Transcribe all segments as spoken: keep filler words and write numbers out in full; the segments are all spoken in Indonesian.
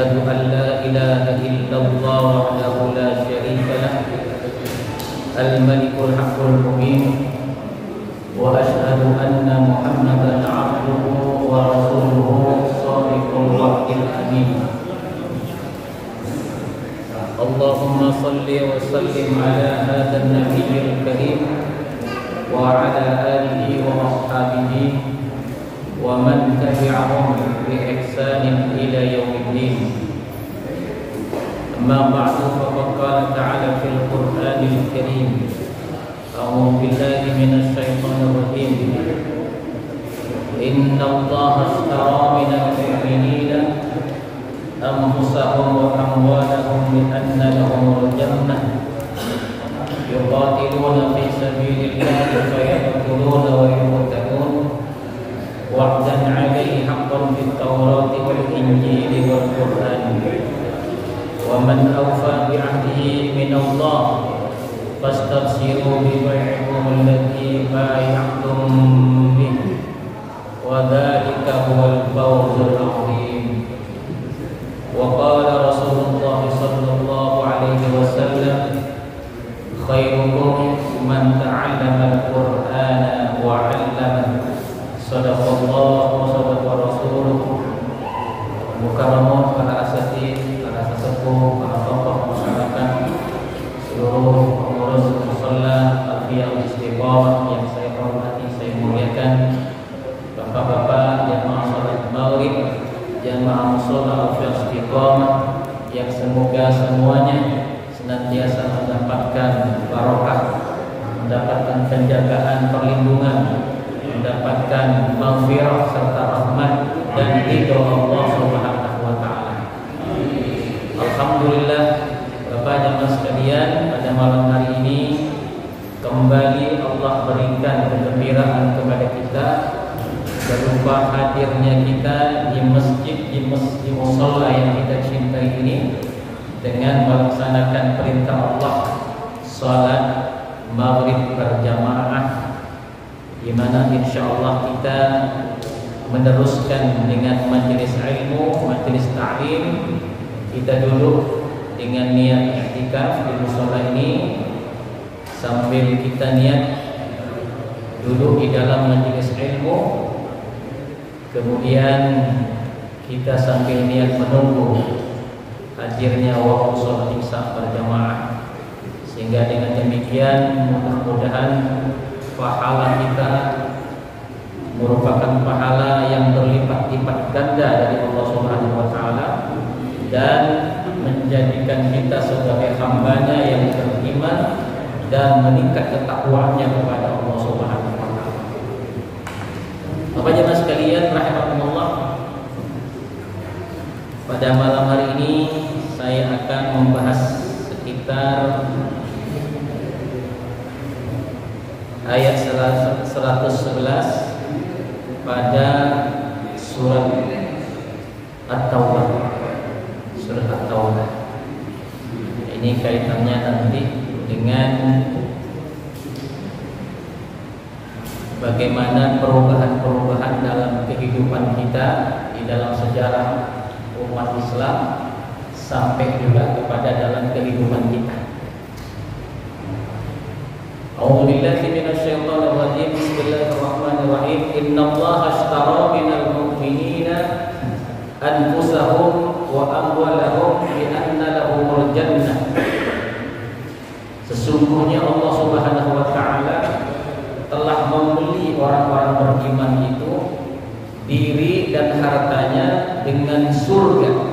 أشهد أن لا إله إلا الله وحده لا شريك له الملك الحق المبين وأشهد أن محمدا عبده ورسوله الصادق الوعد الأمين اللهم صل وسلم على هذا النبي الكريم وعلى آله وأصحابه ومن تبعهم بإحسان إلى يوم الدين. أما بعد فقد قال تعالى في القرآن الكريم أعوذ بالله من الشيطان الرجيم إن الله اشترى من المؤمنين أنفسهم وأموالهم بأن لهم الجنة يقاتلون في سبيل الله فيقتلون ويقتلون وعدا عليه حقا في التوراة والإنجيل والقرآن ومن أوفى بعهده من الله فاستبشروا ببيعكم الذي بايعتم به وذلك هو الفوز العظيم. وقال رسول الله صلى الله عليه وسلم خيركم من تعلم القرآن وعلمه صدق الله وصدق رسوله. Mukarramun, para asatidz, para sesepuh, para tokoh masyarakat, seluruh pengurus mushola Al-Fiyah Istiqomah yang saya hormati, saya muliakan, bapak-bapak jamaah salat maghrib, jamaah mushola Al-Fiyah Istiqomah yang semoga semuanya senantiasa mendapatkan barokah, mendapatkan penjagaan, perlindungan, mendapatkan maghfirah serta rahmat dan ridho Allah Subhanahu wa taala. Alhamdulillah, Bapak jamaah sekalian, pada malam hari ini kembali Allah berikan kegembiraan kepada kita berupa hadirnya kita di masjid di masjid mushola yang kita cintai ini dengan melaksanakan perintah Allah salat maghrib berjamaah, di mana insyaallah kita meneruskan dengan majelis ilmu, majelis ta'lim. Kita duduk dengan niat i'tikaf di mushola ini sambil kita niat duduk di dalam majelis ilmu, kemudian kita sambil niat menunggu hadirnya waktu sholat isya berjamaah, sehingga dengan demikian mudah-mudahan pahala kita merupakan pahala yang berlipat-lipat ganda dari Allah Subhanahu wa taala dan menjadikan kita sebagai hambanya yang beriman dan meningkat ketakwaannya kepada Allah Subhanahu wa taala. Bapak jemaah sekalian rahimakumullah, pada malam hari ini saya akan membahas sekitar ayat seratus sebelas pada surat At-Taubah. Surat At-Taubah ini kaitannya nanti dengan bagaimana perubahan-perubahan dalam kehidupan kita di dalam sejarah umat Islam sampai juga kepada dalam kehidupan kita. A'udzu billahi minasyaitonir rajim. Bismillahirrahmanirrahim. Innallaha ashtara minal mu'minina anfusahum wa amwalahum bi anna lahumul jannah. Sesungguhnya Allah Subhanahu wa taala telah membeli orang-orang beriman itu diri dan hartanya dengan surga.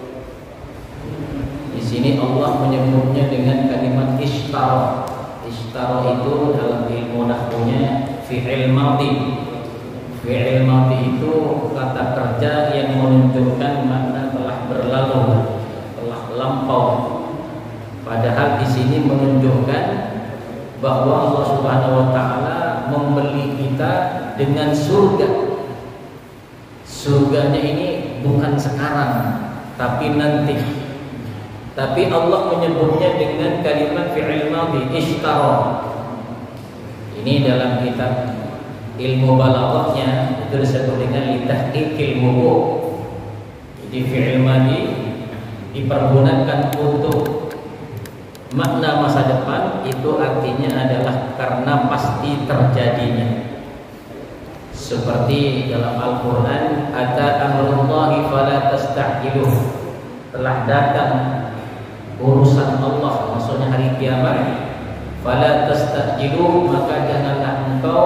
Di sini Allah menyebutnya dengan kalimat ishtara. Ishtara itu dalam ilmu nahwunya fi'il madhi. Fi'il madhi itu kata kerja yang menunjukkan makna telah berlalu, telah lampau. Padahal di sini menunjukkan bahwa Allah Subhanahu wa taala membeli kita dengan surga. Surganya ini bukan sekarang, tapi nanti. Tapi Allah menyebutnya dengan kalimat fi'il madhi ishtara. Ini dalam kitab ilmu balaghahnya itu disebut dengan litahqiqil wuqu'. Jadi fi'il madhi dipergunakan untuk makna masa depan, itu artinya adalah karena pasti terjadinya. Seperti dalam Al-Quran, ata amrullahi fala tasta'jiluh, telah datang urusan Allah, maksudnya hari kiamat. Fala tasta'jiluh, maka janganlah engkau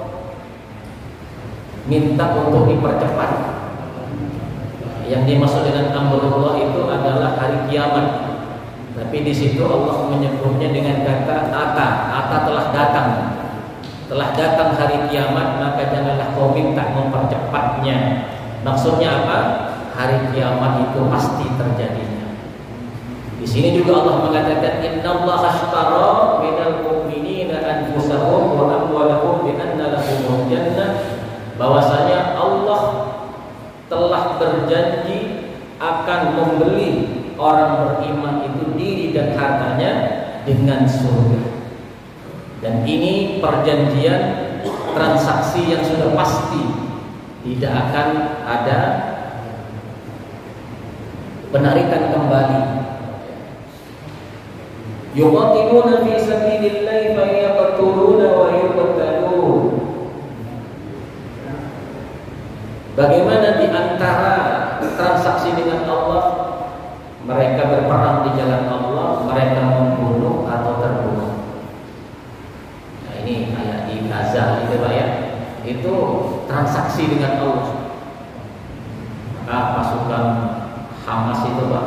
minta untuk dipercepat. Yang dimaksud dengan amrullah itu adalah hari kiamat. Tapi di situ Allah menyebutnya dengan kata ata, ata telah datang. Telah datang hari kiamat, maka janganlah kau minta mempercepatnya. Maksudnya apa? Hari kiamat itu pasti terjadinya. Di sini juga Allah mengatakan innallaha ashtara minal mu'minina anfusahum wa amwalahum bi anna lahumul jannah, bahwasanya Allah telah berjanji akan membeli orang beriman itu diri dan hartanya dengan surga. Dan ini perjanjian transaksi yang sudah pasti, tidak akan ada penarikan kembali. Yuqatiluna fi sabilillahi fa yaqtuluna wa yuqtalun. Bagaimana di antara transaksi dengan Allah? Mereka berperang di jalan Allah, mereka membunuh atau terbunuh. Nah, ini kayak di Gaza gitu Pak ya. Itu transaksi dengan Allah. Maka pasukan Hamas itu Pak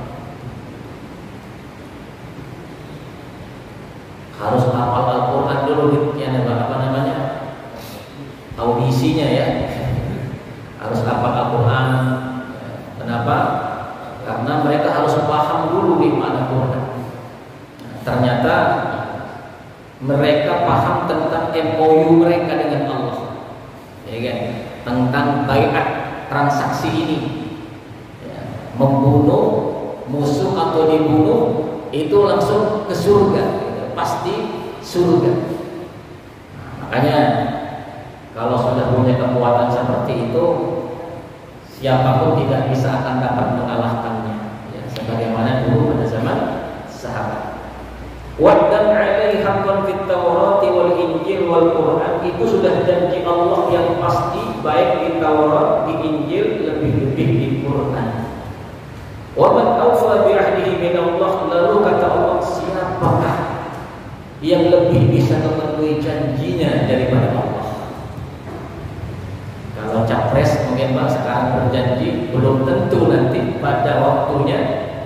harus hafal Al-Quran dulu gitu ya, apa namanya? Audisinya ya. Harus hafal Al-Quran. Kenapa? Karena mereka harus paham dulu di mana Quran. Ternyata mereka paham tentang M O U mereka dengan Allah, ya kan? Tentang baiat transaksi ini, ya. Membunuh musuh atau dibunuh itu langsung ke surga, ya. Pasti surga. Nah, makanya kalau sudah punya kekuatan seperti itu, siapapun tidak bisa akan dapat mengalahkannya, ya, sebagaimana dulu pada zaman sahabat. Waddan alaihi haqqan fit Taurati wal Injil wal Quran, itu sudah janji Allah yang pasti, baik di Taurat, di Injil, lebih-lebih di Quran. Wa man awfa bi ahdihi min Allah, lalu kata Allah, siapakah yang lebih bisa memenuhi janjinya daripada Allah? Kalau capres mungkin Pak sekarang berjanji, belum tentu nanti pada waktunya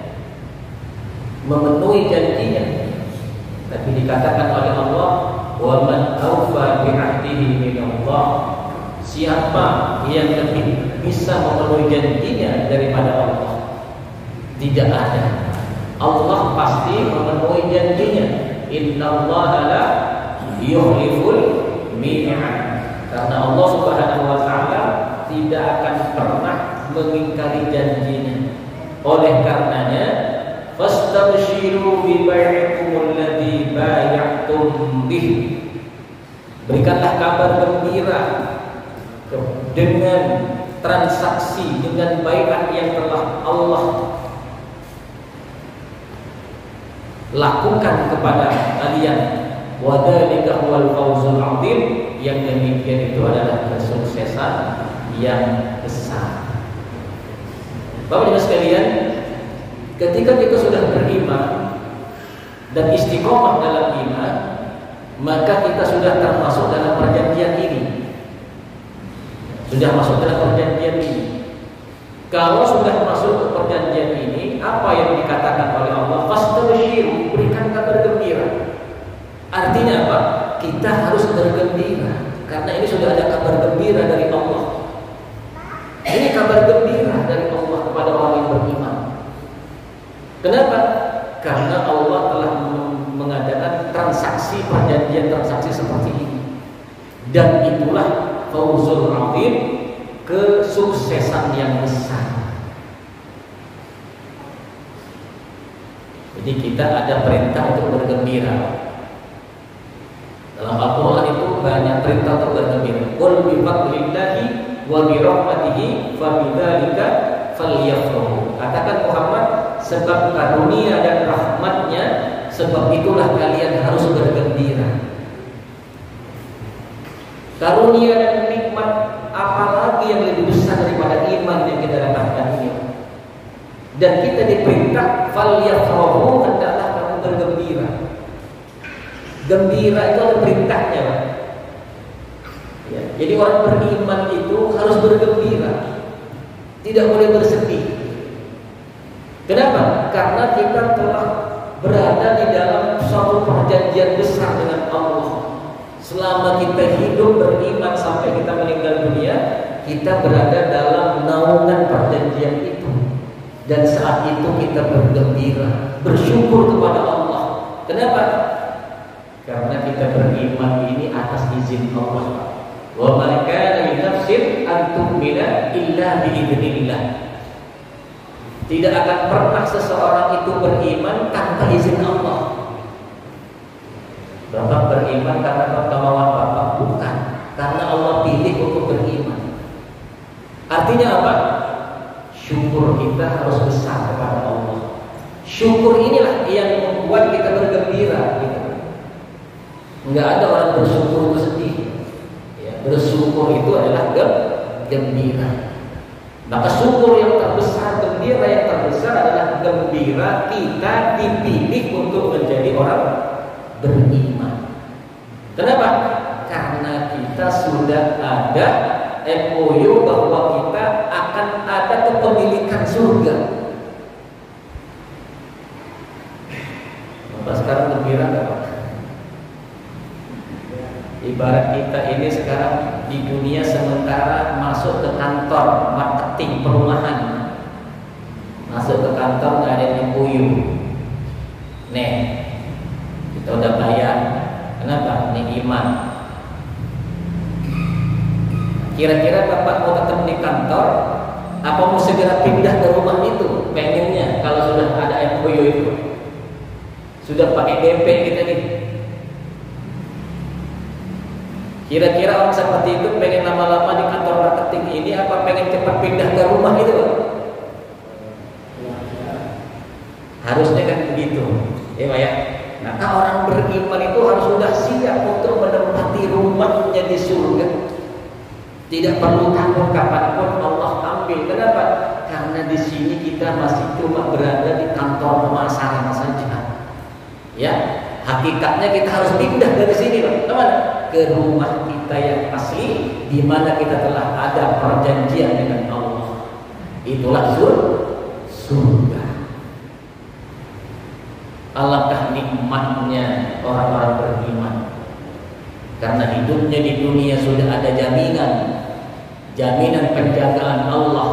memenuhi janjinya. Tapi dikatakan oleh Allah, wa man awfa bi ahdihi min Allah, siapa yang lebih bisa memenuhi janjinya daripada Allah? Tidak ada. Allah pasti memenuhi janjinya. Innallaha la yukhliful mi'ad. Karena Allah Subhanahu wa taala tidak akan pernah mengingkari janjinya. Oleh karenanya, fastabshiru bi bai'ikumul ladzi bay'atum bih. Berikanlah kabar gembira dengan transaksi, dengan baiat yang telah Allah lakukan kepada kalian. Wa dzalika huwal fawzul 'adzim. Yang demikian itu adalah kesuksesan yang besar. Bapak Ibu sekalian, ketika kita sudah beriman dan istiqomah dalam iman, maka kita sudah termasuk dalam perjanjian ini. Sudah masuk dalam perjanjian ini. Kalau sudah masuk ke perjanjian ini, apa yang dikatakan oleh Allah? Fastabshiru, berikan kabar gembira. Artinya apa? Kita harus bergembira karena ini sudah ada kabar gembira dari Allah. Ini kabar gembira dari Allah kepada orang yang beriman. Kenapa? Karena Allah telah mengadakan transaksi, perjanjian transaksi seperti ini. Dan itulah fawzul 'adzim, kesuksesan yang besar. Jadi kita ada perintah untuk bergembira. Dalam Al-Quran itu banyak perintah untuk bergembira. Qul bi fadlillahi wa bi rahmatihi fa bidzalika falyafrahu. Katakan Muhammad, sebab karunia dan rahmatnya, sebab itulah kalian harus bergembira. Karunia dan nikmat apalagi yang lebih besar daripada iman yang kita dapatkan ini. Dan kita diperintah falyafrahu, hendaklah kamu bergembira. Gembira itu ada perintahnya, Pak. Ya, jadi orang beriman itu harus bergembira, tidak boleh bersedih. Kenapa? Karena kita telah berada di dalam suatu perjanjian besar dengan Allah. Selama kita hidup beriman sampai kita meninggal dunia, kita berada dalam naungan perjanjian itu. Dan saat itu kita bergembira, bersyukur kepada Allah. Kenapa? Karena kita beriman ini atas izin Allah. Wa ma kana li nafsin an tu'mina illa bi idznillah. Tidak akan pernah seseorang itu beriman tanpa izin Allah. Bapak beriman karena kemauan Bapak? Bukan, karena Allah pilih untuk beriman. Artinya apa? Syukur kita harus besar kepada Allah. Syukur inilah yang membuat kita bergembira. Gitu. Enggak ada orang bersyukur bersedih. Ya, bersyukur itu adalah gembira. Maka syukur yang terbesar, gembira yang terbesar adalah gembira kita dipilih untuk menjadi orang beriman. Kenapa? Karena kita sudah ada M O U bahwa kita akan ada kepemilikan surga. Bapak sekarang gembira nggak, Pak? Ibarat kita ini sekarang di dunia sementara masuk ke kantor marketing perumahan, masuk ke kantor nggak ada M O U. Nih, kita udah bayar. Kenapa? Ini iman. Kira-kira Bapak mau tetap di kantor, apa mau segera pindah ke rumah itu? Pengennya kalau sudah ada M O U itu, sudah pakai D P kita nih. Kira-kira orang seperti itu pengen lama-lama di kantor marketing ini, apa pengen cepat pindah ke rumah itu? Harusnya kan begitu, ya Pak ya. Nah, orang beriman itu harus sudah siap untuk menempati rumahnya di surga. Tidak perlu takut kapanpun Allah ambil. Kenapa? Karena di sini kita masih cuma berada di kantor pemasaran saja. Ya, hakikatnya kita harus pindah dari sini, Pak. Kemana? Ke rumah kita yang asli, di mana kita telah ada perjanjian dengan Allah. Itulah surga. Alangkah nikmatnya orang-orang beriman. Karena hidupnya di dunia sudah ada jaminan, jaminan penjagaan Allah.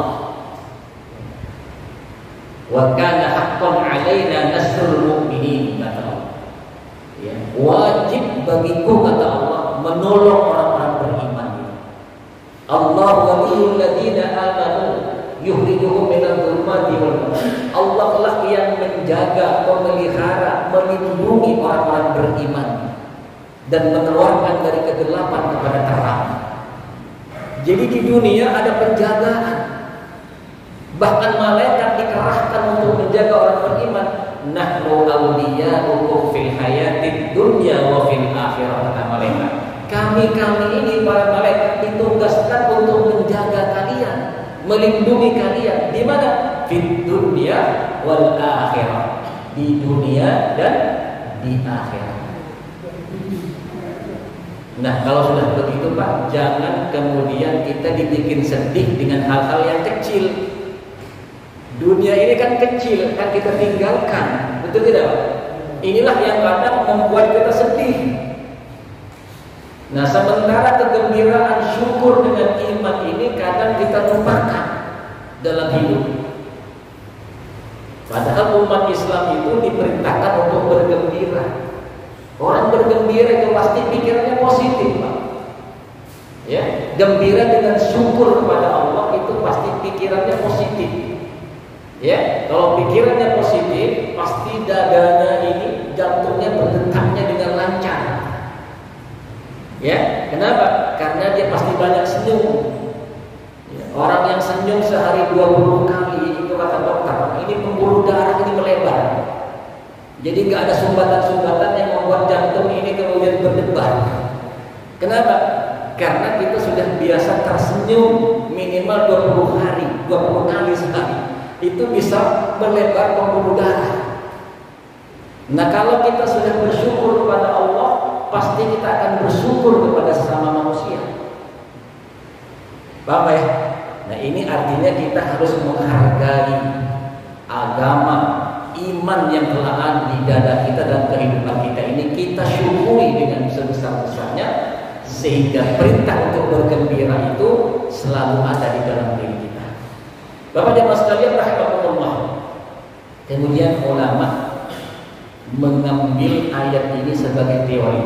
Wa kana haqqan 'alaina nasrul mu'minin, kata Allah. Ya, wajib bagiku, kata Allah, menolong orang-orang beriman. Allah waliyul ladzina amanu yukhrijuhum minadh dhulumati wal nur. Allah lah yang menjaga, memelihara, melindungi orang-orang beriman dan mengeluarkan dari kegelapan kepada terang. Jadi di dunia ada penjagaan. Bahkan malaikat dikerahkan untuk menjaga orang beriman. Nahnu awliya'ukum fil hayatid dunya wa fil akhirah, kata malaikat. Kami-kami ini para malaikat ditugaskan untuk menjaga kalian, melindungi kalian. Di mana? Fid dunya wal akhirah. Di dunia dan di akhirat. Nah, kalau sudah begitu, Pak, jangan kemudian kita dibikin sedih dengan hal-hal yang kecil. Dunia ini kan kecil, kan kita tinggalkan, betul tidak, Pak? Inilah yang kadang membuat kita sedih. Nah, sementara kegembiraan syukur dengan iman ini kadang kita lupakan dalam hidup. Padahal umat Islam itu diperintahkan untuk bergembira. Orang bergembira itu pasti pikirannya positif, Pak. Ya, gembira dengan syukur kepada Allah itu pasti pikirannya positif. Ya, kalau pikirannya positif, pasti dadanya ini, jantungnya berdetaknya dengan lancar. Ya, kenapa? Karena dia pasti banyak senyum. Ya, orang yang senyum sehari dua puluh kali itu kata dokter, ini pembuluh darah ini melebar. Jadi nggak ada sumbatan-sumbatan yang membuat jantung ini kemudian berdebar. Kenapa? Karena kita sudah biasa tersenyum minimal dua puluh hari, dua puluh kali sehari. Itu bisa melebar pembuluh darah. Nah, kalau kita sudah bersyukur kepada Allah, pasti kita akan bersyukur kepada sesama manusia. Bapak ya? Nah, ini artinya kita harus menghargai agama, iman yang telah ada di dada kita dan kehidupan kita ini. Kita syukuri dengan sebesar-besarnya, sehingga perintah untuk bergembira itu selalu ada di dalam diri kita. Bapak dan Mas sekalian rahimahullah. Kemudian ulama mengambil ayat ini sebagai teori.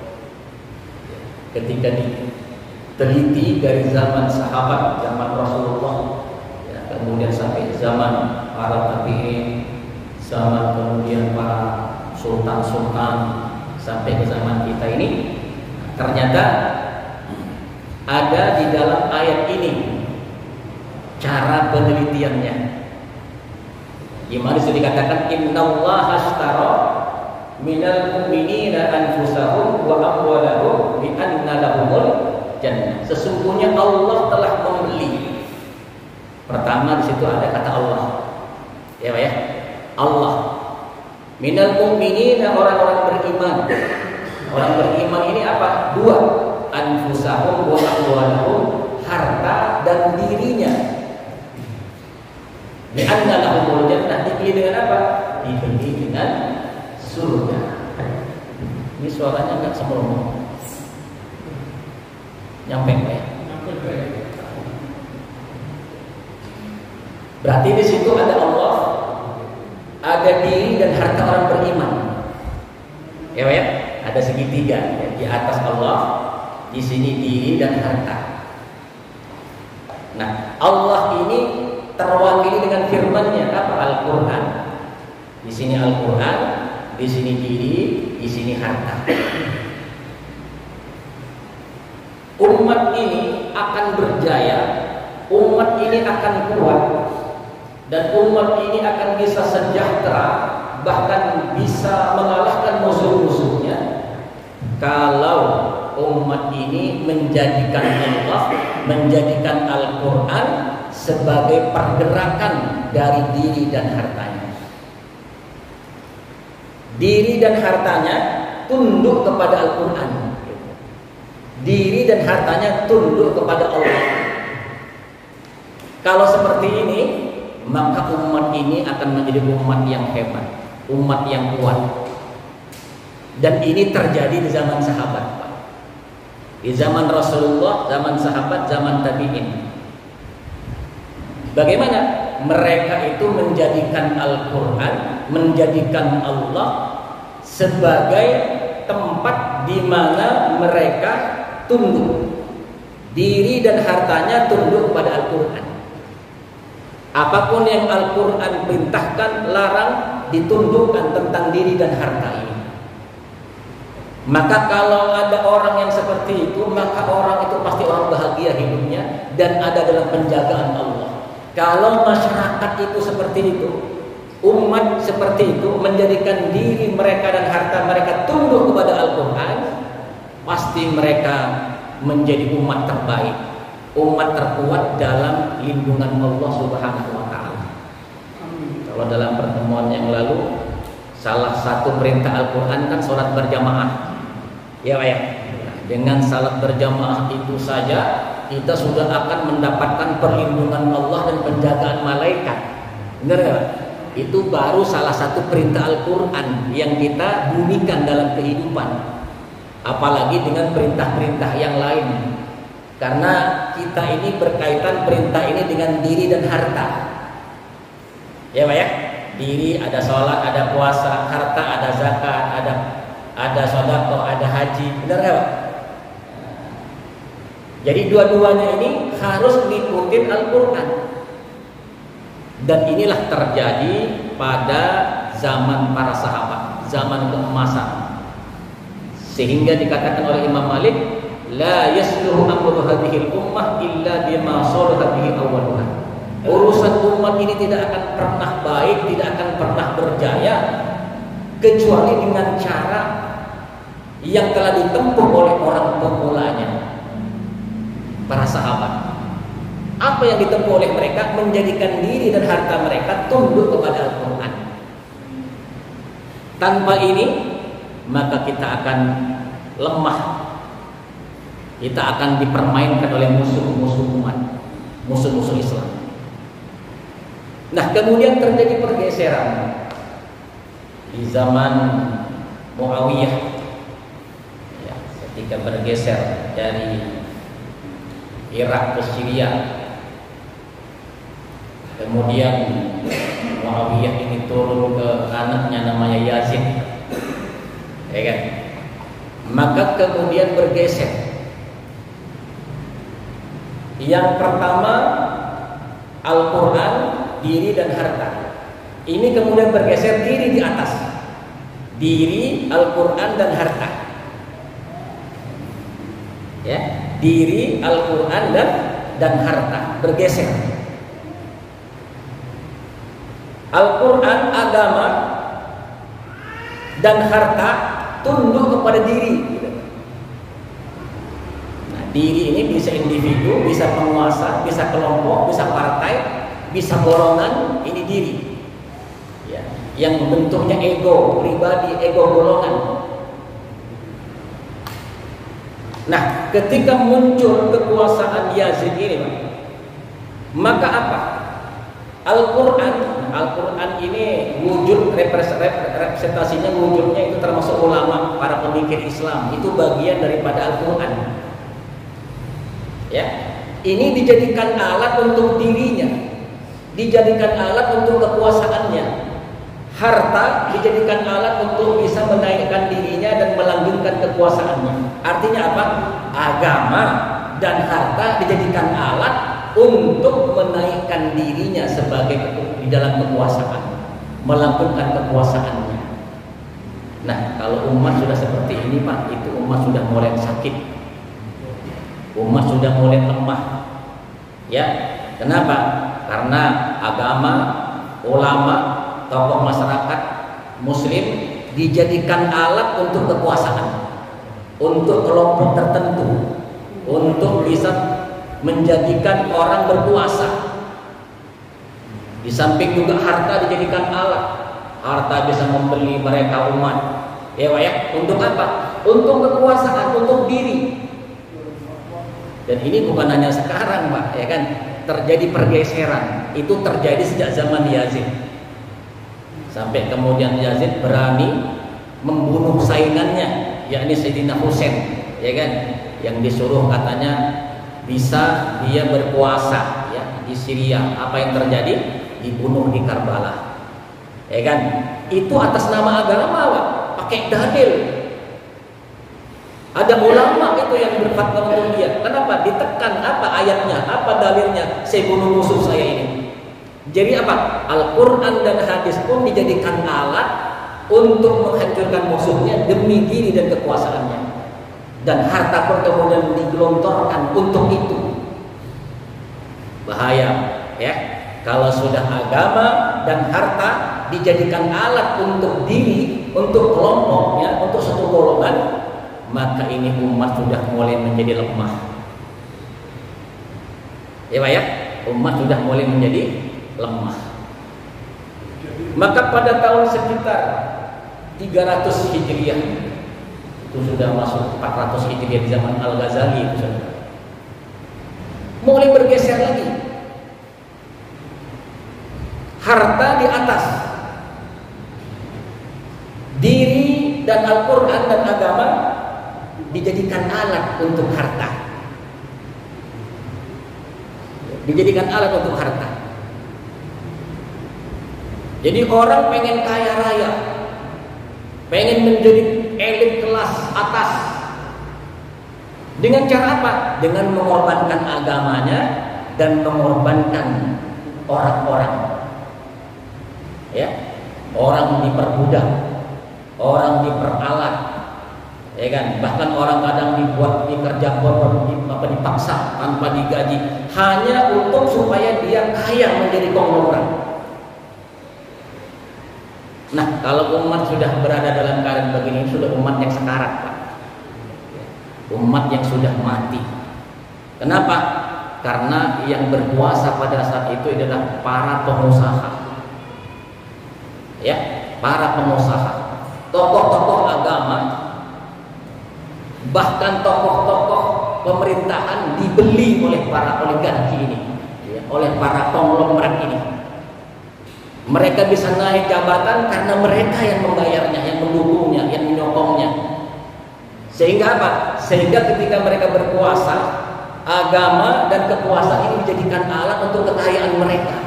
Ketika diteliti dari zaman sahabat, zaman Rasulullah, ya, kemudian sampai zaman para tabi'in, zaman kemudian para sultan-sultan, sampai ke zaman kita ini, ternyata ada di dalam ayat ini cara penelitiannya. Gimana sudah dikatakan innallaha ashtara minal mu'minina anfusahum wa amwalahum bi anna lahumul jannah. Sesungguhnya Allah telah membeli. Pertama di situ ada kata Allah. Ya, Pak ya. Allah. Minal mu'minina, orang-orang beriman. Orang beriman ini apa? Dua. Anfusahum wa amwalahum, harta dan dirinya. Di anna lahumul jannah, dibeli dengan apa? Dibeli dengan surga. Ini suaranya enggak sembrono. Nyampe ya? Berarti di situ ada Allah, ada diri dan harta orang beriman. Ya, ya? Ada segitiga, ya. Di atas Allah, di sini diri dan harta. Nah, Allah ini terwakili dengan firman-Nya, apa? Al-Qur'an. Di sini Al-Qur'an, di sini diri, di sini harta. Umat ini akan berjaya, umat ini akan kuat, dan umat ini akan bisa sejahtera, bahkan bisa mengalahkan musuh-musuhnya kalau umat ini menjadikan Allah, menjadikan Al-Qur'an sebagai pergerakan dari diri dan hartanya. Diri dan hartanya tunduk kepada Al-Qur'an. Diri dan hartanya tunduk kepada Allah. Kalau seperti ini, maka umat ini akan menjadi umat yang hebat, umat yang kuat. Dan ini terjadi di zaman sahabat, Pak. Di zaman Rasulullah, zaman sahabat, zaman tabi'in. Bagaimana mereka itu menjadikan Al-Qur'an, menjadikan Allah sebagai tempat di mana mereka tunduk. Diri dan hartanya tunduk pada Al-Qur'an. Apapun yang Al-Qur'an perintahkan, larang, ditundukkan tentang diri dan harta ini. Maka kalau ada orang yang seperti itu, maka orang itu pasti orang bahagia hidupnya dan ada dalam penjagaan Allah. Kalau masyarakat itu seperti itu, umat seperti itu menjadikan diri mereka dan harta mereka tunduk kepada Al-Qur'an, pasti mereka menjadi umat terbaik, umat terkuat dalam lindungan Allah Subhanahu wa taala. Kalau dalam pertemuan yang lalu, salah satu perintah Al-Qur'an kan salat berjamaah. Ya, Pak ya. Dengan salat berjamaah itu saja kita sudah akan mendapatkan perlindungan Allah dan penjagaan malaikat. Benar ya, Pak? Itu baru salah satu perintah Al-Qur'an yang kita bunyikan dalam kehidupan. Apalagi dengan perintah-perintah yang lain. Karena kita ini berkaitan perintah ini dengan diri dan harta. Ya, Pak ya? Diri ada sholat, ada puasa, harta ada zakat, ada ada sedekah, ada haji. Benar enggak, Pak? Jadi dua-duanya ini harus ngikutin Al-Qur'an. Dan inilah terjadi pada zaman para sahabat, zaman keemasan. Sehingga dikatakan oleh Imam Malik, la yasluhu amru hadhil ummah illa bima salaha bihi awwaluha. Urusan umat ini tidak akan pernah baik, tidak akan pernah berjaya kecuali dengan cara yang telah ditempuh oleh orang pemulanya, para sahabat. Apa yang ditempuh oleh mereka? Menjadikan diri dan harta mereka tunduk kepada Al-Quran. Tanpa ini maka kita akan lemah, kita akan dipermainkan oleh musuh-musuh umat, musuh-musuh Islam. Nah, kemudian terjadi pergeseran di zaman Muawiyah, ya, ketika bergeser dari Irak ke Syria. Kemudian Muawiyah ini turun ke anaknya namanya Yazid, ya kan? Maka kemudian bergeser. Yang pertama Al-Quran, diri dan harta. Ini kemudian bergeser diri di atas. Diri, Al-Quran dan harta. Ya, diri, Al-Quran dan dan harta bergeser. Al-Quran, agama dan harta tunduk kepada diri. Nah, diri ini bisa individu, bisa penguasa, bisa kelompok, bisa partai, bisa golongan. Ini diri, ya, yang bentuknya ego pribadi, ego golongan. Nah, ketika muncul kekuasaan Yazid ini, maka apa? Al-Quran, Al-Quran ini wujud representasinya, wujudnya itu termasuk ulama, para pemikir Islam. Itu bagian daripada Al-Quran. Ya, ini dijadikan alat untuk dirinya, dijadikan alat untuk kekuasaannya. Harta dijadikan alat untuk bisa menaikkan dirinya dan melanggengkan kekuasaannya. Artinya apa? Agama dan harta dijadikan alat untuk menaikkan dirinya sebagai di dalam kekuasaan, melanggengkan kekuasaannya. Nah, kalau umat sudah seperti ini, Pak, itu umat sudah mulai sakit, umat sudah mulai lemah. Ya, kenapa? Karena agama, ulama, tokoh masyarakat Muslim dijadikan alat untuk kekuasaan, untuk kelompok tertentu, untuk bisa menjadikan orang berkuasa. Di samping juga harta dijadikan alat. Harta bisa membeli mereka umat. Ya, Pak, ya. Untuk apa? Untuk kekuasaan, untuk diri. Dan ini bukan hanya sekarang, Pak, ya kan? Terjadi pergeseran. Itu terjadi sejak zaman Yazid. Sampai kemudian Yazid berani membunuh saingannya, yakni Sayyidina Husain, ya kan? Yang disuruh katanya bisa dia berkuasa, ya, di Syria. Apa yang terjadi? Dibunuh di Karbala, ya kan? Itu atas nama agama, Pak, pakai dalil. Ada ulama itu yang berfatwa untuk dia. Kenapa? Ditekan. Apa ayatnya? Apa dalilnya? Saya bunuh musuh saya ini. Jadi apa? Al-Quran dan hadis pun dijadikan alat untuk menghancurkan musuhnya demi diri dan kekuasaannya. Dan harta pun kemudian digelontorkan untuk itu. Bahaya, ya. Kalau sudah agama dan harta dijadikan alat untuk diri, untuk kelompoknya, untuk satu golongan, maka ini umat sudah mulai menjadi lemah. Ya, Pak, ya. Umat sudah mulai menjadi lemah. Maka pada tahun sekitar tiga ratus Hijriah, itu sudah masuk empat ratus Hijriah di zaman Al-Ghazali, itu sudah mulai bergeser lagi. Harta di atas, diri dan Al-Quran dan agama dijadikan alat untuk harta, dijadikan alat untuk harta. Jadi orang pengen kaya raya, pengen menjadi elit kelas atas. Dengan cara apa? Dengan mengorbankan agamanya dan mengorbankan orang-orang. Ya, orang diperbudak, orang diperalat, Ya kan, bahkan orang kadang dibuat dikerja apa dipaksa tanpa digaji hanya untuk supaya dia kaya menjadi konglomerat. Nah, kalau umat sudah berada dalam keadaan begini, sudah umat yang sekarat, Pak. Umat yang sudah mati. Kenapa? Karena yang berkuasa pada saat itu adalah para pengusaha. Ya, para pengusaha, tokoh-tokoh agama, bahkan tokoh-tokoh pemerintahan dibeli oleh para oligarki ini, ya, oleh para konglomerat ini. Mereka bisa naik jabatan karena mereka yang membayarnya, yang mendukungnya, yang menyokongnya. Sehingga apa? Sehingga ketika mereka berkuasa, agama dan kekuasaan ini dijadikan alat untuk kekayaan mereka.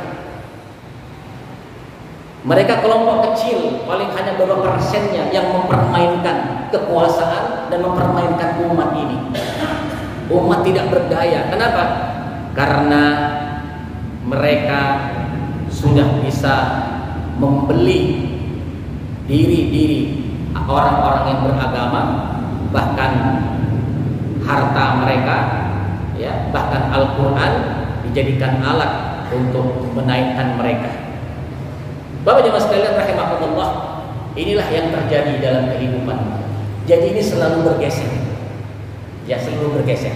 Mereka kelompok kecil, paling hanya beberapa persennya yang mempermainkan kekuasaan dan mempermainkan umat ini. Umat tidak berdaya. Kenapa? Karena mereka sudah bisa membeli diri-diri orang-orang yang beragama, bahkan harta mereka, ya, bahkan Al-Quran dijadikan alat untuk menaikkan mereka. Bapak jemaah sekalian rahimakumullah, inilah yang terjadi dalam kehidupan. Jadi ini selalu bergeser, ya, selalu bergeser.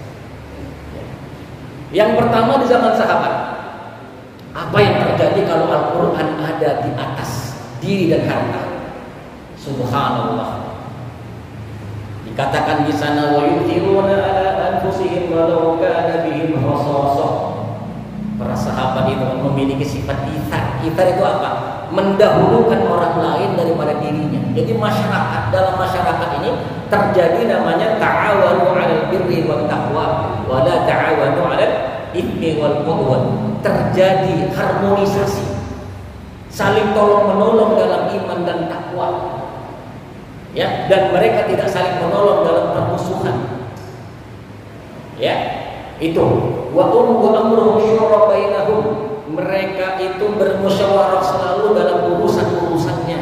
Yang pertama di zaman sahabat, apa yang terjadi kalau Al-Quran ada di atas diri dan harta? Subhanallah. Dikatakan di sana wa yuthiruna ala anfusihim walau kana bihim khasasah. Para sahabat itu memiliki sifat ithar. Ithar itu apa? Mendahulukan orang lain daripada dirinya. Jadi masyarakat, dalam masyarakat ini terjadi namanya ta'awanu 'alal birri wat taqwa wa la ta'awanu 'alal itsmi wal 'udwan. Terjadi harmonisasi, saling tolong menolong dalam iman dan takwa, ya, dan mereka tidak saling menolong dalam permusuhan, ya, itu wa um wa amruhum syura bainahum. Mereka itu bermusyawarah selalu dalam urusan-urusannya,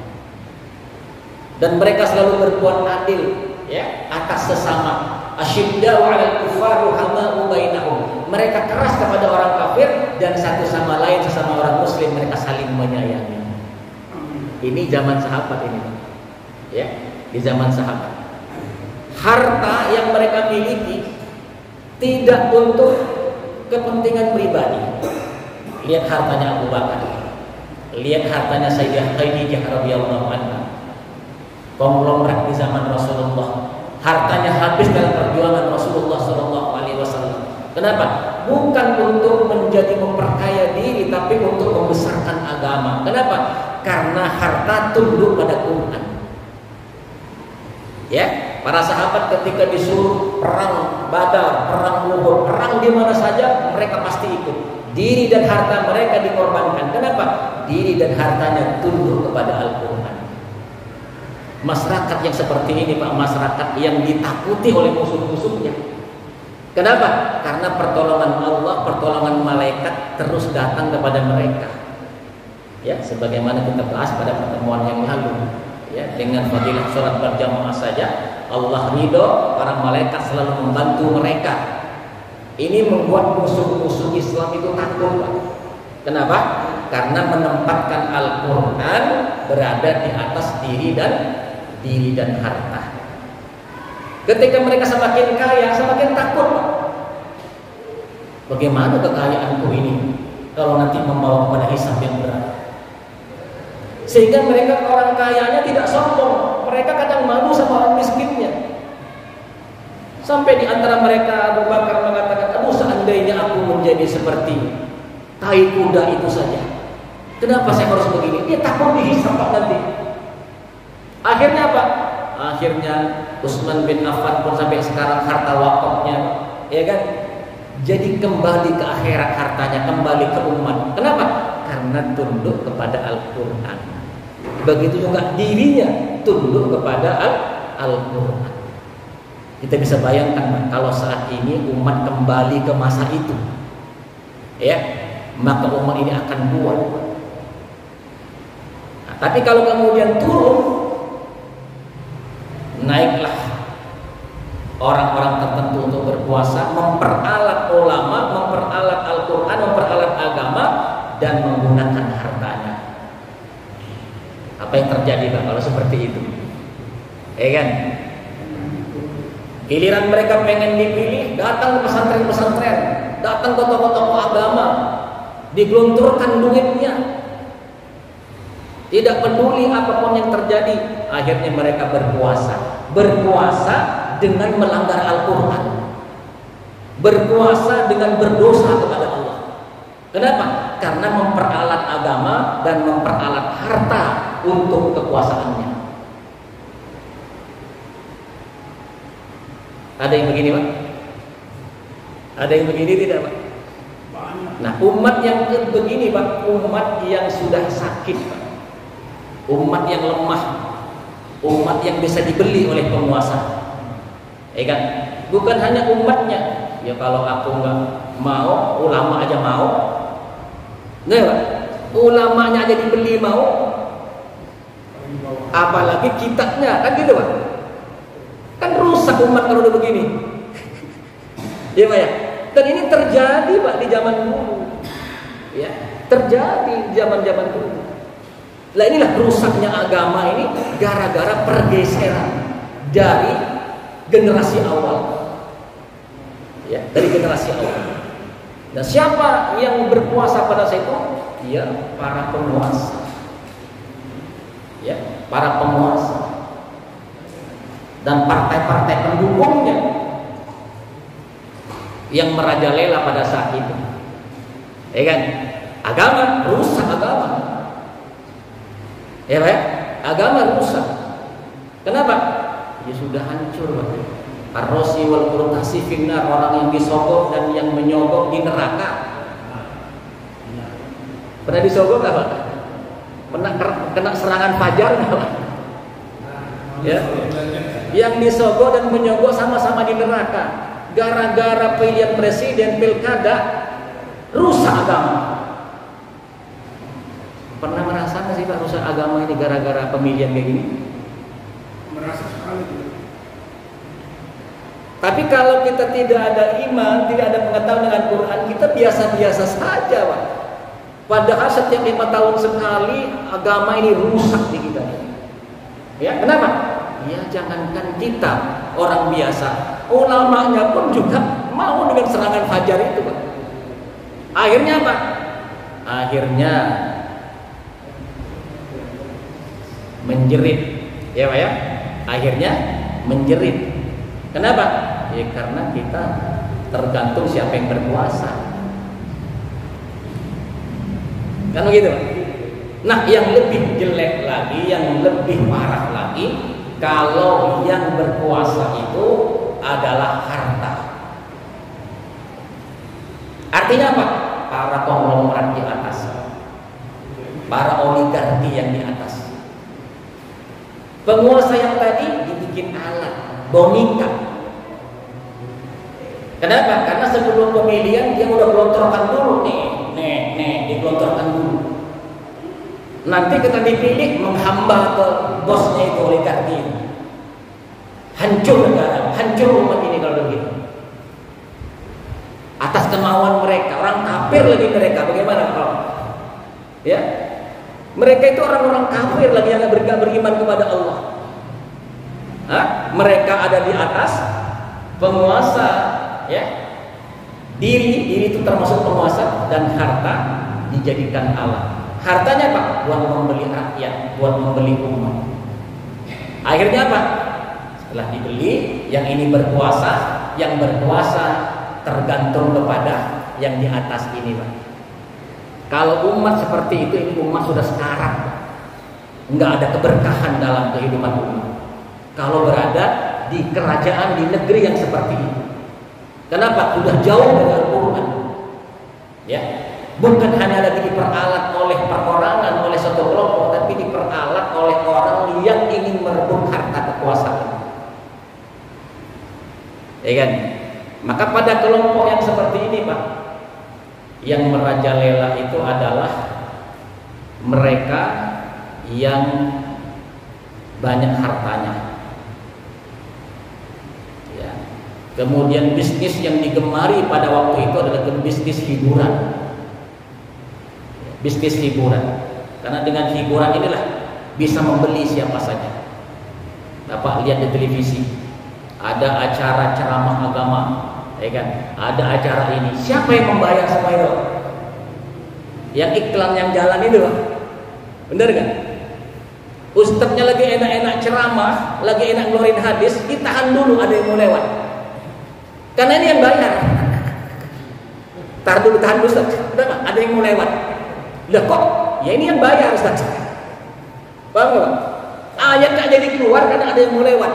dan mereka selalu berbuat adil, ya, atas sesama. Asyidda'u 'alal kuffar ruhama'u bainahum. Mereka keras kepada orang kafir dan satu sama lain, sesama orang muslim mereka saling menyayangi. Ini zaman sahabat ini, ya, di zaman sahabat. Harta yang mereka miliki tidak untuk kepentingan pribadi. Lihat hartanya Abu Bakar, lihat hartanya Sayyidah Khadijah radhiyallahu anha. Konglomerat di zaman Rasulullah, hartanya habis dalam perjuangan Rasulullah shallallahu alaihi wasallam. Kenapa? Bukan untuk menjadi memperkaya diri, tapi untuk membesarkan agama. Kenapa? Karena harta tunduk pada Quran. Ya, para sahabat ketika disuruh perang Badar, perang Uhud, perang di mana saja mereka pasti ikut. Diri dan harta mereka dikorbankan. Kenapa? Diri dan hartanya tunduk kepada Al-Quran. Masyarakat yang seperti ini, Pak, masyarakat yang ditakuti oleh musuh-musuhnya. Kenapa? Karena pertolongan Allah, pertolongan malaikat terus datang kepada mereka. Ya, sebagaimana kita bahas pada pertemuan yang lalu. Ya, dengan fadilah sholat berjamaah saja Allah ridho, para malaikat selalu membantu mereka. Ini membuat musuh-musuh Islam itu takut, Pak. Kenapa? Karena menempatkan Al-Quran berada di atas diri dan diri dan harta. Ketika mereka semakin kaya, semakin takut, Pak. Bagaimana kekayaanku ini kalau nanti membawa kepada hisab yang berat? Sehingga mereka orang kayanya tidak sombong, mereka kadang malu sama orang miskinnya. Sampai di antara mereka Abu Bakar mengatakan, aduh, seandainya aku menjadi seperti tai kuda itu saja. Kenapa saya harus begini? Dia takut dihisab, Pak, nanti. Akhirnya apa? Akhirnya Utsman bin Affan pun sampai sekarang harta wakafnya, ya kan, jadi kembali ke akhirat hartanya, kembali ke umat. Kenapa? Karena tunduk kepada Al-Quran. Begitu juga dirinya tunduk kepada Al-Quran. Kita bisa bayangkan, kalau saat ini umat kembali ke masa itu, ya, maka umat ini akan kuat. Nah, tapi kalau kemudian turun, naiklah seperti itu. Ya kan? Giliran mereka pengen dipilih, datang ke pesantren-pesantren, datang ke tokoh-tokoh agama, digelontorkan duitnya. Tidak peduli apapun yang terjadi, akhirnya mereka berkuasa. Berkuasa dengan melanggar Al-Quran, berkuasa dengan berdosa kepada Allah. Kenapa? Karena memperalat agama dan memperalat harta untuk kekuasaannya. Ada yang begini, Pak? Ada yang begini tidak, Pak? Nah, umat yang begini, Pak, umat yang sudah sakit, Pak. Umat yang lemah, umat yang bisa dibeli oleh penguasa. Ya kan? Bukan hanya umatnya. Ya kalau aku nggak mau, ulama aja mau. Nggak, Pak? Ulamanya aja dibeli mau. Apalagi kitabnya, kan gitu, Pak? Kan rusak umat kalau udah begini. Ya Pak ya. Dan ini terjadi Pak di zaman dulu. Ya, terjadi di zaman-zaman dulu. Lah inilah rusaknya agama ini gara-gara pergeseran dari generasi awal. Ya, dari generasi awal. Nah, siapa yang berkuasa pada saat itu? Ya, para penguasa. Ya, para penguasa. Dan partai-partai pendukungnya yang merajalela pada saat itu. Ya kan? Agama rusak agama. Ya, Pak? Agama rusak. Kenapa? Ya sudah hancur, Pak. Ar-rosi wal qurtasi finnar, orang yang disogok dan yang menyogok di neraka. Pernah disogok enggak, Pak? Pernah kena serangan fajar enggak, Pak? Ya. Yang disogok dan menyogok sama-sama di neraka. Gara-gara pilihan presiden pilkada rusak agama. Pernah merasa nggak sih Pak rusak agama ini gara-gara pemilihan kayak gini? Merasa sekali. Tapi kalau kita tidak ada iman, tidak ada pengetahuan dengan Quran, kita biasa-biasa saja, Pak. Padahal setiap lima tahun sekali agama ini rusak di kita. Ya, kenapa? Ya jangankan kita orang biasa, ulamanya pun juga mau dengan serangan fajar itu, Pak. Akhirnya apa? Akhirnya menjerit, ya Pak ya. Akhirnya menjerit. Kenapa? Ya karena kita tergantung siapa yang berkuasa. Kan begitu, Pak? Nah, yang lebih jelek lagi, yang lebih parah lagi, kalau yang berkuasa itu adalah harta. Artinya apa? Para konglomerat di atas, para oligarki yang di atas. Penguasa yang tadi dibikin alat, boneka. Kenapa? Karena sebelum pemilihan dia udah gelontorkan dulu nih, nih, nih, digelontorkan dulu. Nanti kita dipilih menghamba ke bosnya itu oligarki. Hancur negara, hancur umat ini kalau begitu. Atas kemauan mereka, orang kafir lagi mereka, bagaimana kalau? Ya, mereka itu orang-orang kafir lagi yang ber- beriman kepada Allah. Hah? Mereka ada di atas penguasa, ya. Diri, diri itu termasuk penguasa dan harta dijadikan alat. Hartanya Pak buat membeli rakyat, buat membeli umat. Akhirnya apa? Setelah dibeli, yang ini berkuasa, yang berkuasa tergantung kepada yang di atas ini, Pak. Kalau umat seperti itu, ini umat sudah sekarat, nggak ada keberkahan dalam kehidupan umat. Kalau berada di kerajaan, di negeri yang seperti ini, kenapa? Sudah jauh dari Al-Quran, ya. Bukan hanya lagi diperalat oleh perorangan, oleh satu kelompok, tapi diperalat oleh orang yang ingin merebut harta kekuasaan. Ya kan? Maka pada kelompok yang seperti ini, Pak, yang merajalela itu adalah mereka yang banyak hartanya. Ya. Kemudian bisnis yang digemari pada waktu itu adalah bisnis hiburan. Bisnis hiburan, karena dengan hiburan inilah bisa membeli siapa saja. Bapak lihat di televisi, ada acara ceramah agama, ya kan? Ada acara ini, siapa yang membayar semua itu? Yang iklan yang jalan itu, bener kan? Ustadznya lagi enak-enak ceramah, lagi enak ngeluarin hadis, ditahan dulu, ada yang mau lewat. Karena ini yang bayar. Tahan dulu, tahan dulu Ustaz. Kenapa? Ada yang mau lewat. Lah kok? Ya ini yang bayar Ustaz. Paham nggak? Ayat nggak jadi keluar karena ada yang mau lewat.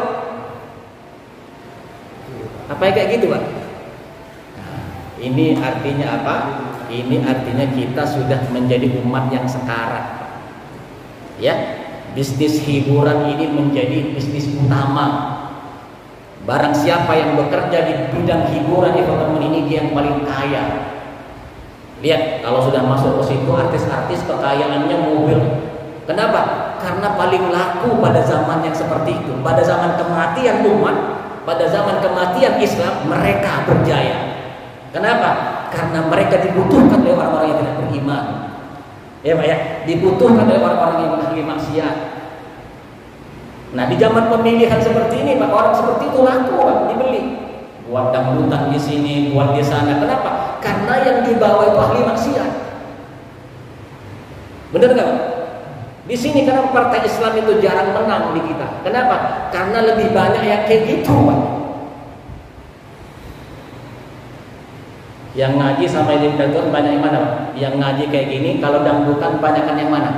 Apa kayak gitu Pak? Nah, ini artinya apa? Ini artinya kita sudah menjadi umat yang sekarat. Ya, bisnis hiburan ini menjadi bisnis utama. Barang siapa yang bekerja di bidang hiburan ekonomi ini dia yang paling kaya. Lihat kalau sudah masuk ke situ artis-artis kekayaannya mobil. Kenapa? Karena paling laku pada zaman yang seperti itu. Pada zaman kematian umat, pada zaman kematian Islam mereka berjaya. Kenapa? Karena mereka dibutuhkan oleh orang-orang yang tidak beriman. Ya Pak ya, dibutuhkan oleh orang-orang yang ahli maksiat. Nah di zaman pemilihan seperti ini Pak, orang seperti itu laku Pak, dibeli. Buat dangdutan di sini, buat di sana. Kenapa? Karena yang dibawa itu ahli maksiat. Benar nggak Pak? Di sini karena partai Islam itu jarang menang di kita. Kenapa? Karena lebih banyak yang kayak gitu Pak. Yang ngaji sama yang dangdutan banyak yang mana Pak? Yang ngaji kayak gini, kalau dangdutan banyakan yang mana?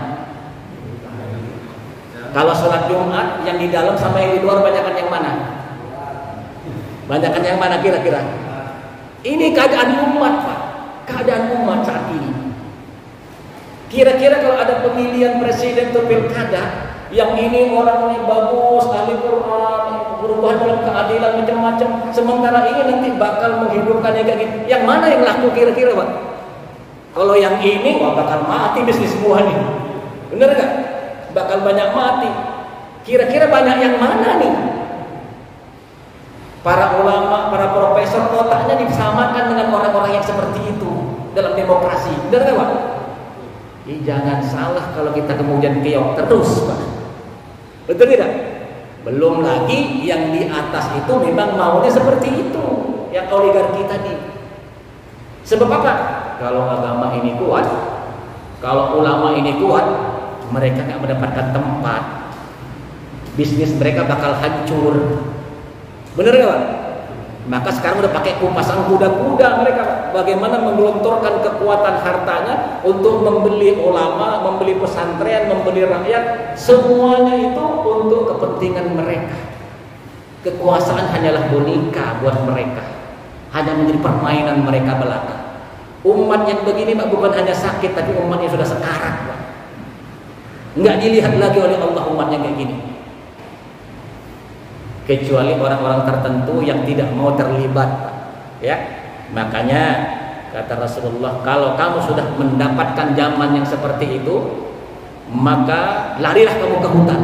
Kalau sholat Jumat yang di dalam sama yang di luar banyakan yang mana? Banyakan yang mana kira-kira? Ini keadaan umat Pak. Keadaan umat saat ini. Kira-kira kalau ada pemilihan presiden atau pilkada, yang ini orangnya bagus, ahli Quran, perubahan dalam keadilan macam-macam, sementara ini nanti bakal menghidupkan yang kayak gitu. Yang mana yang laku kira-kira Pak? Kalau yang ini wah bakal mati bisnis semua nih. Bener gak? Bakal banyak mati. Kira-kira banyak yang mana nih? Para ulama, para profesor otaknya disamakan dengan orang-orang yang seperti itu dalam demokrasi. Benar nggak Pak? Jadi jangan salah kalau kita kemudian keok terus Pak. Betul tidak? Belum lagi yang di atas itu memang maunya seperti itu, yang oligarki tadi. Sebab apa? Kalau agama ini kuat, kalau ulama ini kuat, mereka nggak mendapatkan tempat, bisnis mereka bakal hancur. Benar nggak Pak? Maka sekarang udah pakai kupasan kuda-kuda mereka. Bagaimana menggelontorkan kekuatan hartanya untuk membeli ulama, membeli pesantren, membeli rakyat, semuanya itu untuk kepentingan mereka. Kekuasaan hanyalah boneka buat mereka, hanya menjadi permainan mereka belaka. Umat yang begini Pak bukan hanya sakit, tapi umat yang sudah sekarat Pak. Nggak dilihat lagi oleh Allah umat yang kayak gini. Kecuali orang-orang tertentu yang tidak mau terlibat, ya. Makanya kata Rasulullah, kalau kamu sudah mendapatkan zaman yang seperti itu, maka larilah kamu ke hutan.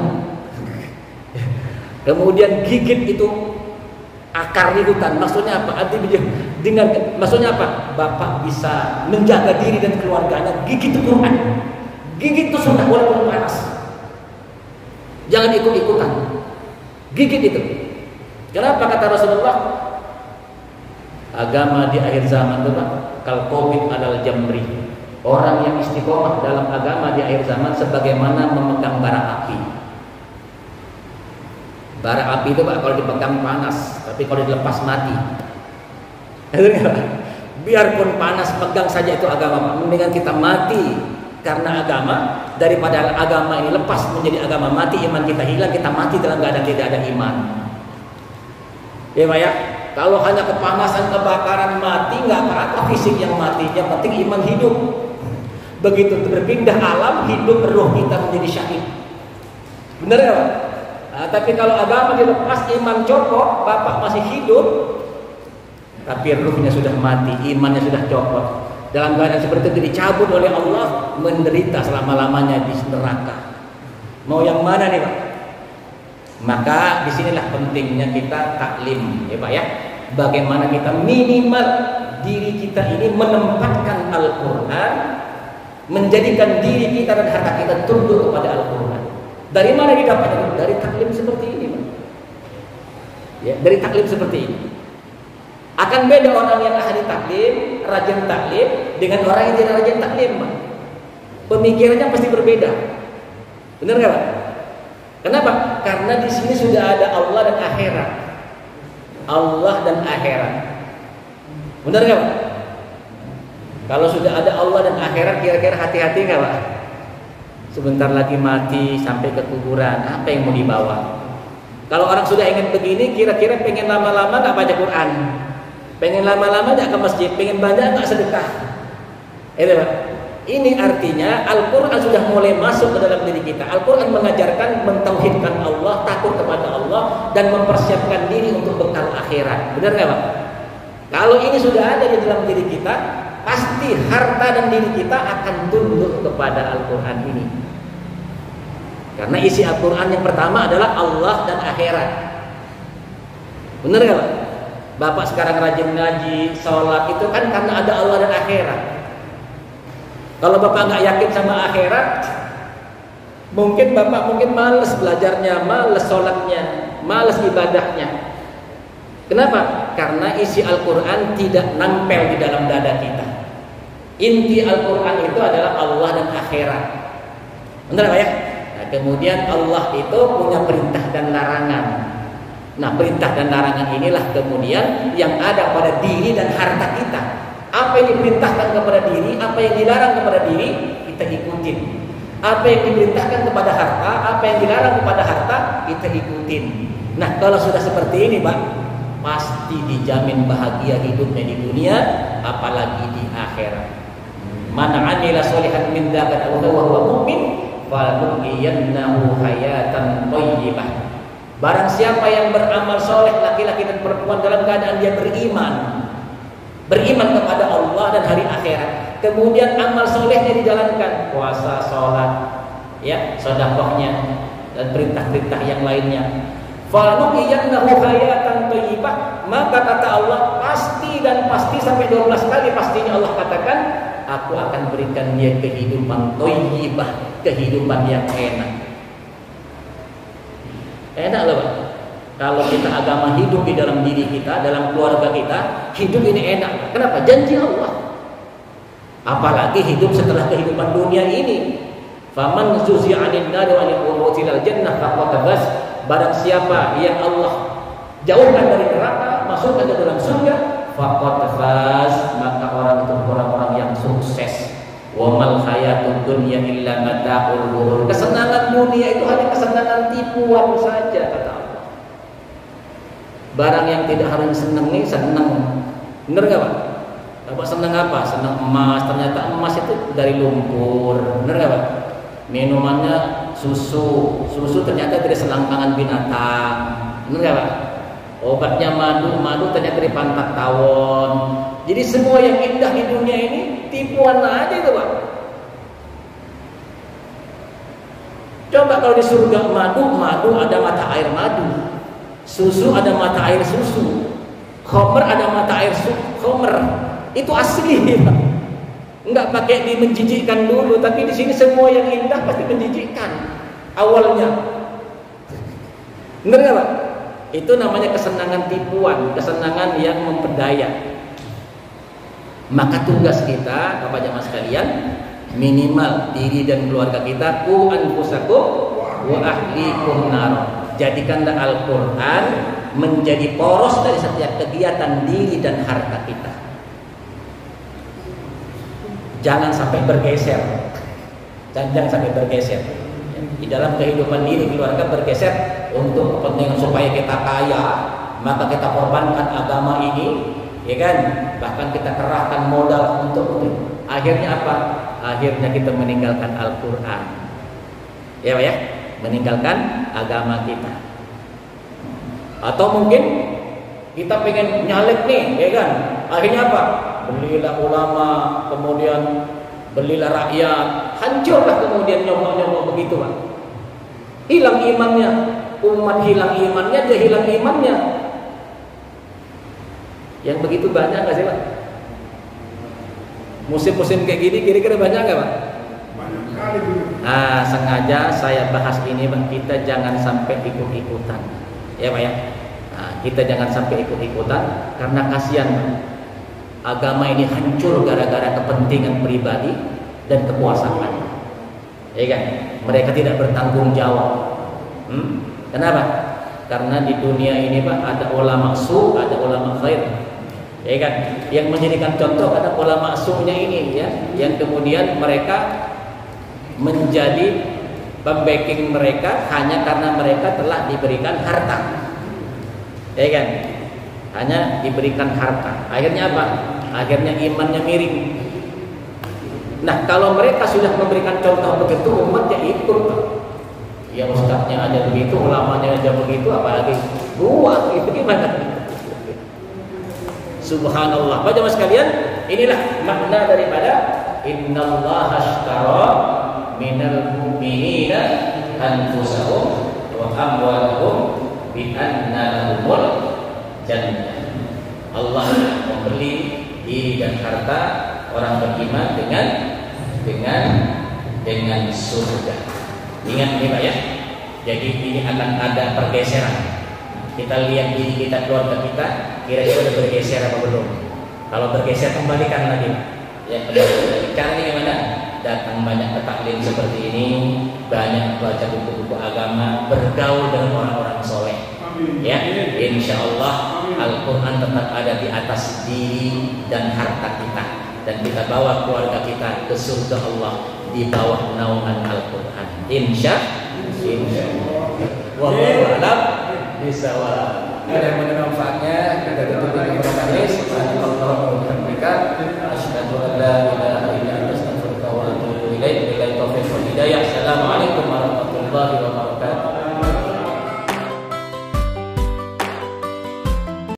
Kemudian gigit itu akar di hutan. Maksudnya apa? Arti dengan maksudnya apa? Bapak bisa menjaga diri dan keluarganya. Gigit itu Quran, gigit itu sunnah walaupun panas. Jangan ikut-ikutan. Gigit itu. Kenapa kata Rasulullah? Agama di akhir zaman itu Pak, kal qawid alal jamri. Orang yang istiqomah dalam agama di akhir zaman sebagaimana memegang bara api. Bara api itu Pak kalau dipegang panas, tapi kalau dilepas mati. Biarpun panas, pegang saja itu agama Pak. Mendingan kita mati karena agama daripada agama ini lepas menjadi agama mati, iman kita hilang, kita mati dalam keadaan tidak ada iman. Ya Pak ya, kalau hanya kepanasan, kebakaran mati nggak apa-apa fisik yang mati, yang penting iman hidup. Begitu berpindah alam, hidup roh kita menjadi syahid. Benar ya Pak? Nah, tapi kalau agama dilepas, iman copot, bapak masih hidup, tapi ruhnya sudah mati, imannya sudah copot. Dalam keadaan seperti itu dicabut oleh Allah, menderita selama-lamanya di neraka. Mau yang mana nih Pak? Maka disinilah pentingnya kita taklim, ya Pak ya. Bagaimana kita minimal diri kita ini menempatkan Al-Quran, menjadikan diri kita dan harta kita tunduk kepada Al-Quran. Dari mana didapatkan? Dari taklim seperti ini, Pak. Ya, dari taklim seperti ini. Akan beda orang yang ahli taklim, rajin taklim dengan orang yang tidak rajin taklim, Pak. Pemikirannya pasti berbeda. Benar nggak, Pak? Kenapa? Karena di sini sudah ada Allah dan akhirat. Allah dan akhirat. Benar nggak, Pak? Kalau sudah ada Allah dan akhirat, kira-kira hati-hati nggak, Pak? Sebentar lagi mati sampai ke kuburan, apa yang mau dibawa? Kalau orang sudah ingin begini, kira-kira pengen lama-lama nggak baca Quran, pengen lama-lama nggak ke masjid, pengen banyak nggak sedekah? Itu, Pak. Ini artinya Al-Quran sudah mulai masuk ke dalam diri kita. Al-Quran mengajarkan mentauhidkan Allah, takut kepada Allah, dan mempersiapkan diri untuk bekal akhirat. Benar nggak, Pak? Kalau ini sudah ada di dalam diri kita, pasti harta dan diri kita akan tunduk kepada Al-Quran ini. Karena isi Al-Quran yang pertama adalah Allah dan akhirat. Benar nggak, Pak? Bapak sekarang rajin ngaji, sholat, itu kan karena ada Allah dan akhirat. Kalau Bapak nggak yakin sama akhirat, mungkin Bapak mungkin males belajarnya, males sholatnya, males ibadahnya. Kenapa? Karena isi Al-Quran tidak nempel di dalam dada kita. Inti Al-Quran itu adalah Allah dan akhirat. Benar Pak ya? Nah, kemudian Allah itu punya perintah dan larangan. Nah, perintah dan larangan inilah kemudian yang ada pada diri dan harta kita. Apa yang diperintahkan kepada diri, apa yang dilarang kepada diri, kita ikutin. Apa yang diperintahkan kepada harta, apa yang dilarang kepada harta, kita ikutin. Nah, kalau sudah seperti ini, Pak, pasti dijamin bahagia hidupnya di dunia, apalagi di akhirat. Man 'amila sholihan min dzakarin aw huwa mu'min faluhyiyannahu hayatan thayyibah. Barang siapa yang beramal soleh, laki-laki dan perempuan, dalam keadaan dia beriman, beriman kepada Allah dan hari akhirat, kemudian amal solehnya dijalankan, puasa, sholat, ya, sedekahnya, dan perintah-perintah yang lainnya, faluhyiyannahu hayatan thayyibah, maka kata Allah pasti dan pasti sampai dua belas kali pastinya Allah katakan, aku akan berikan dia kehidupan thayyibah, kehidupan yang enak. Enak loh, Pak. Kalau kita agama hidup di dalam diri kita, dalam keluarga kita, hidup ini enak. Kenapa? Janji Allah. Apalagi hidup setelah kehidupan dunia ini. Faman zuzi'a 'anil nari wa udkhilal jannah faqad faz. Barang siapa yang Allah jauhkan dari neraka, masukkan ke dalam surga, faqad faz, maka orang itu orang-orang yang sukses. Wa mal hayatud dunya illa mata'ul ghurur. Kesenangan dunia itu hanya kesenangan tipuan saja, kata Allah. Barang yang tidak harus senang nih senang. Benar enggak, Pak? Bapak senang apa? Senang emas. Ternyata emas itu dari lumpur. Benar enggak, Pak? Minumannya susu. Susu ternyata dari selangkangan binatang. Benar enggak, Pak? Obatnya madu. Madu ternyata dari pantat tawon. Jadi semua yang indah di dunia ini tipuan aja itu, Pak. Coba kalau di surga madu, madu ada mata air madu. Susu ada mata air susu. Khomer ada mata air khomer. Itu asli, Pak. Enggak pakai di menjijikkan dulu, tapi di sini semua yang indah pasti menjijikkan awalnya. Benar enggak, Pak? Itu namanya kesenangan tipuan, kesenangan yang memperdaya. Maka tugas kita, Bapak jamaah sekalian, minimal diri dan keluarga kita, ku anfusakum wa ahlikum nar. Jadikanlah Al-Quran menjadi poros dari setiap kegiatan diri dan harta kita. Jangan sampai bergeser. Jangan, jangan sampai bergeser. Di dalam kehidupan diri keluarga bergeser untuk kepentingan supaya kita kaya, maka kita korbankan agama ini, ya kan? Bahkan kita kerahkan modal untuk akhirnya apa? Akhirnya kita meninggalkan Al-Quran. Ya Pak ya? Meninggalkan agama kita. Atau mungkin kita pengen nyalek nih, ya kan? Akhirnya apa? Belilah ulama, kemudian belilah rakyat, hancurlah kemudian nyomong-nyomong begitu, Pak. Hilang imannya, umat hilang imannya, dia hilang imannya. Yang begitu banyak nggak sih, Pak? Musim-musim kayak gini kira-kira banyak nggak, Pak? Banyak. sekali dulu. Ah, sengaja saya bahas ini, Pak. Kita jangan sampai ikut-ikutan, ya Pak ya. Nah, kita jangan sampai ikut-ikutan karena kasihan, Pak. Agama ini hancur gara-gara kepentingan pribadi dan kekuasaan. Ya kan? Mereka tidak bertanggung jawab. Hmm? Kenapa? Karena di dunia ini, Pak, ada ulama su, ada ulama khair. Ya kan? Yang menjadikan contoh ada ulama su-nya ini, ya, yang kemudian mereka menjadi pembacking mereka hanya karena mereka telah diberikan harta. Ya kan? Hanya diberikan harta. Akhirnya apa? Akhirnya imannya miring. Nah, kalau mereka sudah memberikan contoh begitu, umat ya ikut, Pak. Ya ustadznya aja begitu, ulamanya aja begitu, apalagi gua, itu gimana? Subhanallah. Baca mas sekalian, inilah makna daripada innallaha ashtara minal mu'minina anfusahum wa amwalahum bi anna lahumul jannah. Allah membeli diri dan harta orang beriman dengan dengan dengan surga. Ingat ini Pak ya. Jadi ini akan ada pergeseran. Kita lihat diri kita, keluarga kita, kira-kira sudah bergeser apa belum? Kalau bergeser kembalikan lagi. Ya, kembali. Caranya gimana? Datang banyak ke taklim seperti ini, banyak baca buku-buku agama, bergaul dengan orang-orang soleh. Ya, insya Allah Al-Quran tetap ada di atas diri dan harta kita, dan kita bawa keluarga kita ke surga Allah di bawah naungan Al-Quran. Insya Allah. Wallahu a'lam bishawab. Ada yang mendengar